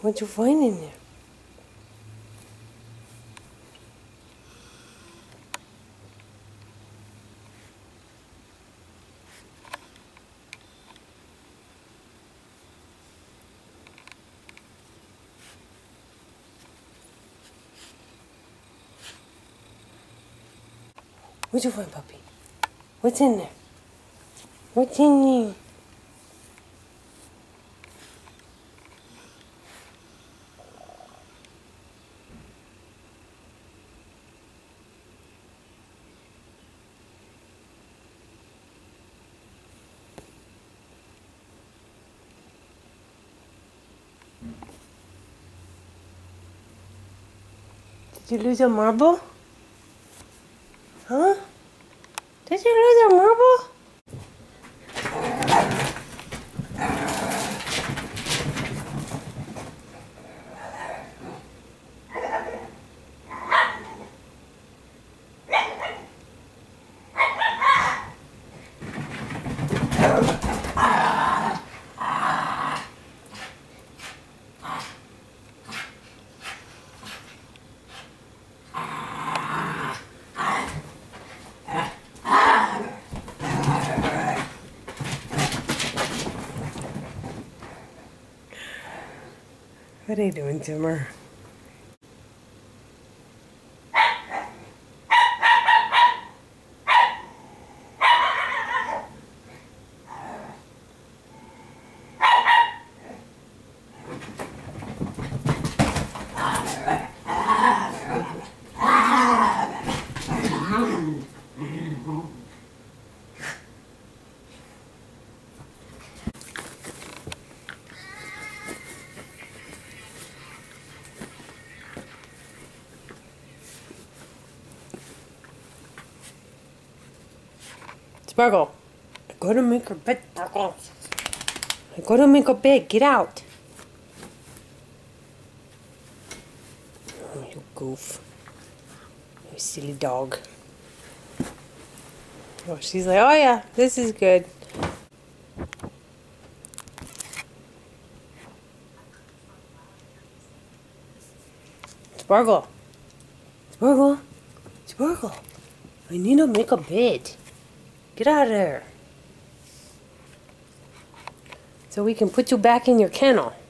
What'd you find in there? What'd you find, puppy? What's in there? What's in there? Did you lose a marble? Huh? Did you lose a marble? What are you doing, Timmer? Sparkle, I gotta make her bed, Sparkle. I gotta make her bed. Get out. Oh, you goof. You silly dog. Oh, she's like, oh yeah, this is good. Sparkle. Sparkle. Sparkle. I need to make a bed. Get out of there. So we can put you back in your kennel.